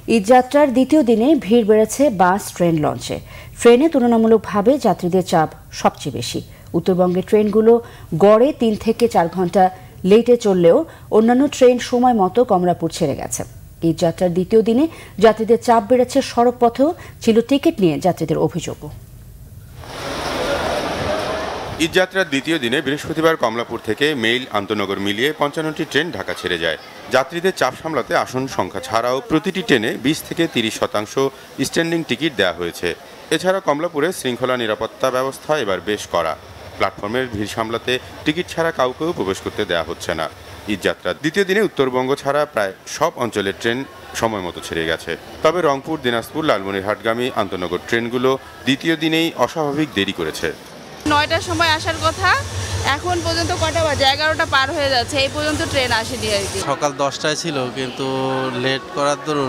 ঈদযাত্রার দ্বিতীয় দিনে ভিড় বেড়েছে বাস, ট্রেন, লঞ্চে। ট্রেনে তুলনামূলকভাবে যাত্রীদের চাপ সবচেয়ে বেশি। উত্তরবঙ্গের ট্রেনগুলো গড়ে ৩ থেকে ৪ ঘন্টা লেটে চললেও অন্যান্য ট্রেন সময় মতো কমলাপুর ছেড়ে গেছে। ঈদযাত্রার দ্বিতীয় দিনে যাত্রীদের চাপ বেড়েছে সড়কপথেও, ছিল টিকিট নিয়ে যাত্রীদের অভিযোগও। ঈদযাত্রার দ্বিতীয় দিনে বৃহস্পতিবার কমলাপুর থেকে মেইল আন্তনগর মিলিয়ে ৫৫টি ট্রেন ঢাকা ছেড়ে যায়। যাত্রীদের চাপ সামলাতে আসন সংখ্যা ছাড়াও প্রতিটি ট্রেনে ২০ থেকে ৩০% স্ট্যান্ডিং টিকিট দেওয়া হয়েছে। এছাড়া কমলাপুরে শৃঙ্খলা নিরাপত্তা ব্যবস্থা এবার বেশ কড়া। প্ল্যাটফর্মের ভিড় সামলাতে টিকিট ছাড়া কাউকেও প্রবেশ করতে দেওয়া হচ্ছে না। ঈদযাত্রার দ্বিতীয় দিনে উত্তরবঙ্গ ছাড়া প্রায় সব অঞ্চলের ট্রেন সময় মতো ছেড়ে গেছে। তবে রংপুর, দিনাজপুর, লালমনিরহাটগামী আন্তনগর ট্রেনগুলো দ্বিতীয় দিনেই অস্বাভাবিক দেরি করেছে। ৯টার সময় আসার কথা, এখন পর্যন্ত কটা বাজে? 11টা পার হয়ে যাচ্ছে, এই পর্যন্ত ট্রেন আসেনি আর কি। সকাল 10টায় ছিল, কিন্তু লেট করার দরুন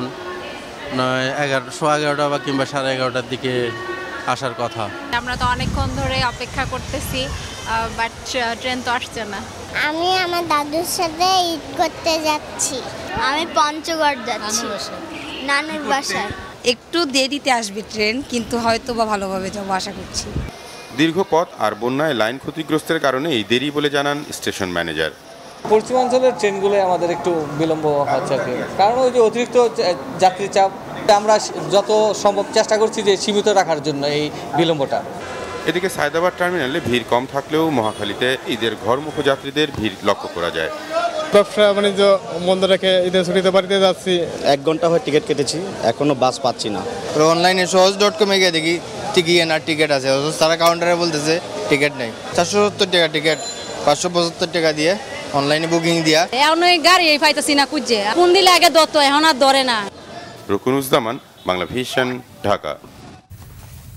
11:30 বা কিংবা 11:30টার দিকে আসার কথা। আমরা তো অনেকক্ষণ ধরে অপেক্ষা করতেছি, বাট ট্রেন তো আসছে না। আমি আমার দাদুর সাথে ঈদ করতে যাচ্ছি। আমি পঞ্চগড় যাচ্ছি, নানুর বাসায়। একটু দেরিতে আসবে ট্রেন, কিন্তু হয়তো বা ভালোভাবে যাবো আশা করছি। দীর্ঘ পথ আর বন্যায় লাইন ক্ষতিগ্রস্তের কারণে এই দেরি বলে জানান স্টেশন ম্যানেজার। পশ্চিমাঞ্চলের ট্রেনগুলো আমাদের একটু বিলম্ব হচ্ছে আর কি, কারণ ওই যে অতিরিক্ত যাত্রী চাপ। আমরা যত সম্ভব চেষ্টা করছি যে সীমিত রাখার জন্য এই বিলম্বটা। এদিকে সায়দাবাদ টার্মিনালে ভিড় কম থাকলেও মহাখালীতে ঈদের ঘরমুখ যাত্রীদের ভিড় লক্ষ্য করা যায়। ব্যবসা বাণিজ্য বন্ধ রেখে ঈদের ছুটিতে বাড়িতে যাচ্ছি। 1 ঘন্টা হয়ে টিকিট কেটেছি, এখনো বাস পাচ্ছি না। অনলাইনে সহজ.com গিয়ে দেখি টিকিট আছে, তারা কাউন্টারে বলতেছে টিকিট নেই। 470 টাকা টিকিট, 575 টাকা দিয়ে অনলাইনে বুকিং দিয়া। এখন ওই গাড়ি পাইতেছি না, খুঁজছে কোন দিলে আগে দত, এখন আর ধরে না। রুকুনুজ্জামান, বাংলা ভিশন, ঢাকা।